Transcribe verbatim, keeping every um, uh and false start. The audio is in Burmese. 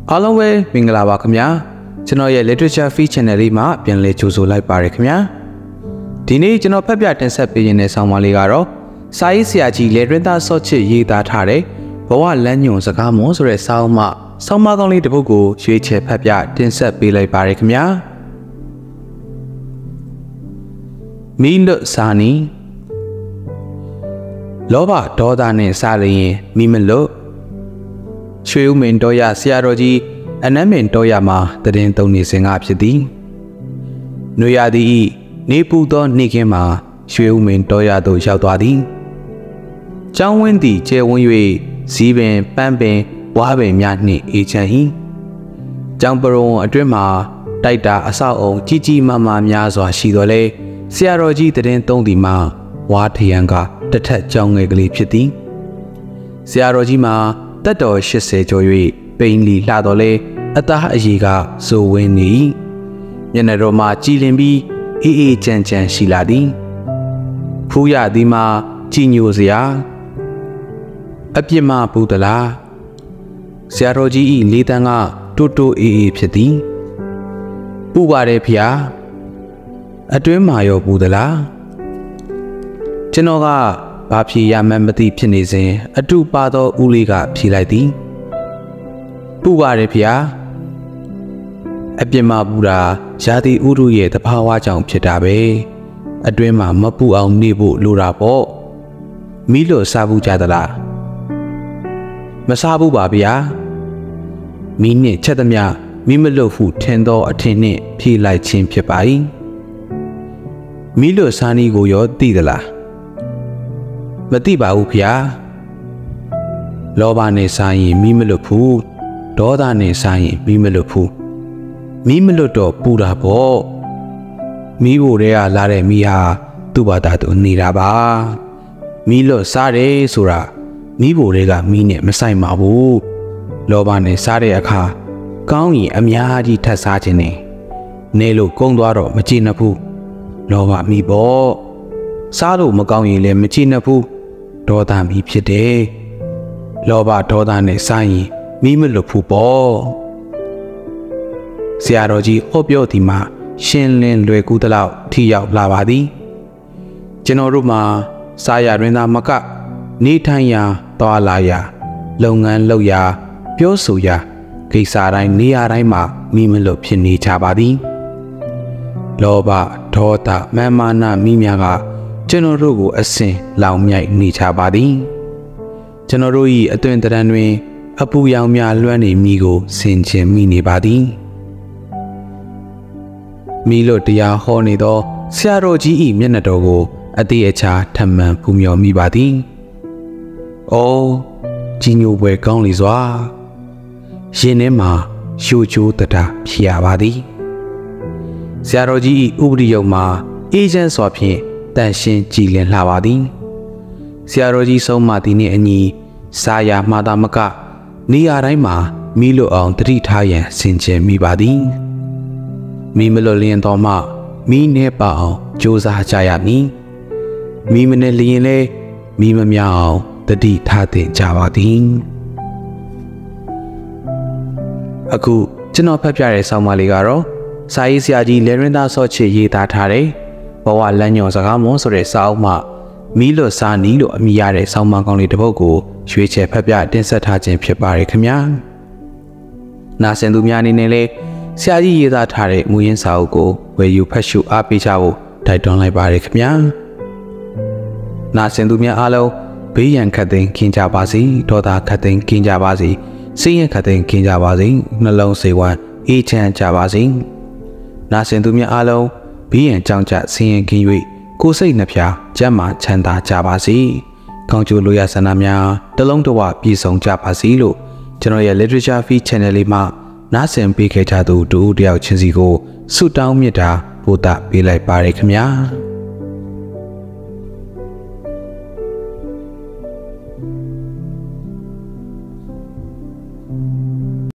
အားလုံးပဲမင်္ဂလာပါခင်ဗျာကျွန်တော်ရဲ့ Literature Feed Channel လေးမှာပြန်လည်ကြိုဆိုလိုက်ပါရခင်ဗျာဒီနေ့ကျွန်တော်ဖတ်ပြတင်ဆက်ပေးနေတဲ့ဆောင်းပါးလေးကတော့စာရေးဆရာကြီးလေရင်းသားစော့ချစ်ရေးသားထားတဲ့ဘဝလမ်းညွန်စကားမွန်ဆိုတဲ့ဆောင်းမဆောင်းပါးကောင်းလေးတစ်ပုဒ်ကိုရွေးချယ်ဖတ်ပြတင်ဆက်ပေးလိုက်ပါရခင်ဗျာမီလွတ်စာနီလောဘဒေါသနဲ့စားလျင်မိမလွတ်ရွှေဦးမင်းတော်ရဆရာတော်ကြီးအနမ်းမင်းတော်ရမှာတည်င်းသုံးနေစဉ်ကဖြစ်သည်နွေရသည်ဤနေပူသောနေ့ခင်းမှာရွှေဦးမင်းတော်ရသို့ရောက်သွားသည်ကျောင်းဝင်းသည်ကျဲဝန်း၍ဇီးပင်ပန်းပင်ဝါးပင်များနှင့်အေးချမ်း၏ကျောင်းပရုံအတွင်းမှာတိုက်တာအဆောက်အုံကြီးကြီးမားမားများစွာရှိတော်လဲဆရာတော်ကြီးတည်င်းသုံးသည်မှာဝါထရန်ကတထက်ကျောင်းငယ်ကလေးဖြစ်သည်ဆရာတော်ကြီးမှာတက်တော်၈၀ကျော်၍ပိန်လီလှတော်လဲအသားအရေကစိုးဝင်းနေမျက်နှာတော်မှာကြည်လင်ပြီးအေးအေးချမ်းချမ်းရှိလာသည်ဖူးရသည်မှာကြည်ညိုစရာအပြစ်မပူသလားဆရာတော်ကြီးဤလေးတန်းကတိုးတိုးအေးအေးဖြစ်သည်ပူပါတယ်ဖေဟာအတွင်းမှာရောပူသလားကျွန်တော်ကဘာဖြေရမှန်းမသိဖြစ်နေစဉ်အတူပါသောဦးလေးကဖြေလိုက်သည်ပူပါတယ်ဖေဟာအပြစ်မပူတာရာသီဥတုရဲ့သဘာဝကြောင့်ဖြစ်တာပဲအတွင်းမှာမပူအောင်နေဖို့လိုတာပေါ့မီးလို့စားဘူးကြသလားမစားဘူးပါဗျာမီးနဲ့ချက်သမျှမီးမလွတ်ဟုထင်သောအထင်နှင့်ဖြေလိုက်ခြင်းဖြစ်ပါ၏မီးလို့စားနည်းကိုရောသိသလားမသိပါဘူးဗျာလောဘနဲ့စားရင်မီးမလွတ်ဘူးဒေါသနဲ့စားရင်မီးမလွတ်ဘူးမီးမလွတ်တော့ပူတာပေါ့မီးဖို့တွေကလာတဲ့မီးဟာသူ့ဘာသာသူနေတာပါမီးလွတ်စားတယ်ဆိုတာမီးဖို့တွေကမီးနဲ့မဆိုင်ပါဘူးလောဘနဲ့စားတဲ့အခါကောင်းရင်အများကြီးထပ်စားခြင်းနဲ့နေလို့ကုန်းသွားတော့မကြည့်နှစ်ဘူးလောဘမီးပေါ့စားလို့မကောင်းရင်လည်းမကြည့်နှစ်ဘူးဒေါသမီးဖြစ်တယ်လောဘဒေါသနဲ့စားရင်မီးမလွတ်ဘူးပေါ့ဆရာတော်ကြီးဟောပြောသည်မှာရှင်းလင်းလွယ်ကူသလောက်ထိရောက်လာပါသည်ကျွန်တော်တို့မှာစားရတွင်သာမကနေထိုင်ရာသွားလာရာလုပ်ငန်းလုပ်ရာပြောဆိုရာကိစ္စတိုင်းနေရာတိုင်းမှာမီးမလွတ်ဖြစ်နေကြပါသည်လောဘဒေါသမာမာနမိများကကျွန်တော်တို့ကိုအစင်လောင်မြိုက်နေကြပါသည်ကျွန်တော်တို့၏အသွင်တရံတွင်အပူရောင်များလွှမ်းနေမိကိုဆင်ခြင်မိနေပါသည်မိလို့တရားဟောနေသောဆရာတော်ကြီး၏မျက်နှာတော်ကိုအသေးအချာထမှန်ဖူးမြော်မိပါသည်။အော်ကြီးညိုပွဲကောင်းလေစွာရင်ထဲမှာရှိုးချိုးတတာဖြစ်ရပါသည်။ဆရာတော်ကြီး၏ဥပဒေယုံမှာအေးချမ်းစွာဖြင့်တန်ရှင်းကြည်လင်လှပါသည်။ဆရာတော်ကြီးဆုံးမသည်နှင့်အညီစာယာမှာသာမကနေရာတိုင်းမှာမိလွတ်အောင်တတိထားရန်ဆင်ခြင်မိပါသည်။မိမလွတ်လျင်တော်မှမိနေပါအောင်ကြိုးစားကြရမည်မိမနဲ့လျင်လဲမိမများအောင်တတိထားသင့်ကြပါသည်အခုကျွန်တော်ဖတ်ပြတဲ့ဆောင်းပါးလေးကတော့စာရေးဆရာကြီးလေရင်းသားစော့ချစ်ရေးသားထားတဲ့ဘဝလမ်းညွန်စကားမွန်ဆိုတဲ့စာအုပ်မှာမီးလွတ်စာနီးလို့အမည်ရတဲ့ဆောင်းပါးကောင်းလေးတစ်ပုဒ်ကိုရွေးချယ်ဖတ်ပြတင်ဆက်ထားခြင်းဖြစ်ပါတယ်ခင်ဗျာနာဆင်သူများအနေနဲ့လည်းဆရာကြီးရေးသားထားတဲ့မူရင်းစာအုပ်ကိုဝယ်ယူဖတ်ရှုအားပေးကြဖို့တိုက်တွန်းလိုက်ပါတယ်ခင်ဗျာနာဆင်သူများအားလုံးဘေးရန်ခတ်သိမ်းကင်းကြပါစေဒေါသခတ်သိမ်းကင်းကြပါစေစိတ်ရခတ်သိမ်းကင်းကြပါစေနှလုံးစိတ်ဝမ်းအေးချမ်းကြပါစေနာဆင်သူများအားလုံးဘေးရန်ကြောင့်ကြဆင်းရဲကင်း၍ကိုယ်စိတ်နှဖျားကျန်းမာချမ်းသာကြပါစေကောင်းကျိုးလိုရာဆန္ဒများတလုံးတဝပြည့်စုံကြပါစေလို့ကျွန်တော်ရဲ့ Literature Feed Channel လေးမှာနားဆင်ပေးခဲ့ကြသူတူဦးတယောက်ချင်းစီကိုဆုတောင်းမြတ်တာပို့တာပေးလိုက်ပါရခင်ဗျာ